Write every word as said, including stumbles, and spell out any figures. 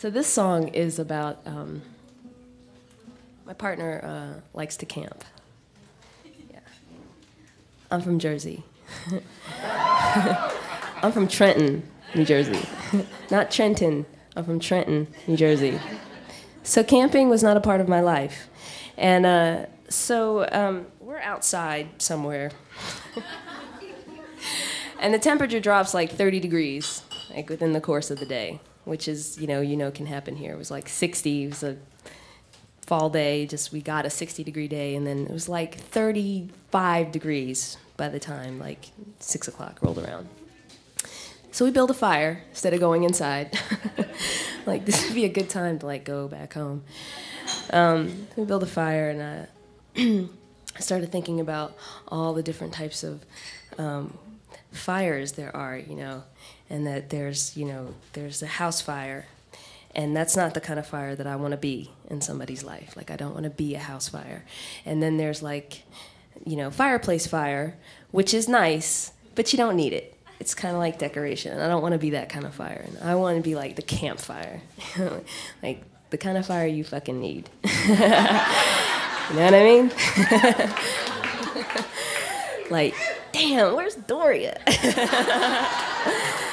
So this song is about, um, my partner uh, likes to camp. Yeah. I'm from Jersey. I'm from Trenton, New Jersey. Not Trenton, I'm from Trenton, New Jersey. So camping was not a part of my life. And uh, so um, we're outside somewhere. And the temperature drops like thirty degrees, like within the course of the day, which is, you know, you know can happen here. It was like sixty, it was a fall day, just we got a sixty degree day, and then it was like thirty-five degrees by the time like six o'clock rolled around. So we built a fire instead of going inside. Like, this would be a good time to like go back home. Um, we built a fire, and I I started thinking about all the different types of um, fires there are, you know, and that there's, you know, there's a house fire, and that's not the kind of fire that I want to be in somebody's life. Like, I don't want to be a house fire. And then there's like, you know, fireplace fire, which is nice, but you don't need it. It's kind of like decoration. I don't want to be that kind of fire. I want to be like the campfire, like the kind of fire you fucking need. You know what I mean? Like, damn, where's Doria?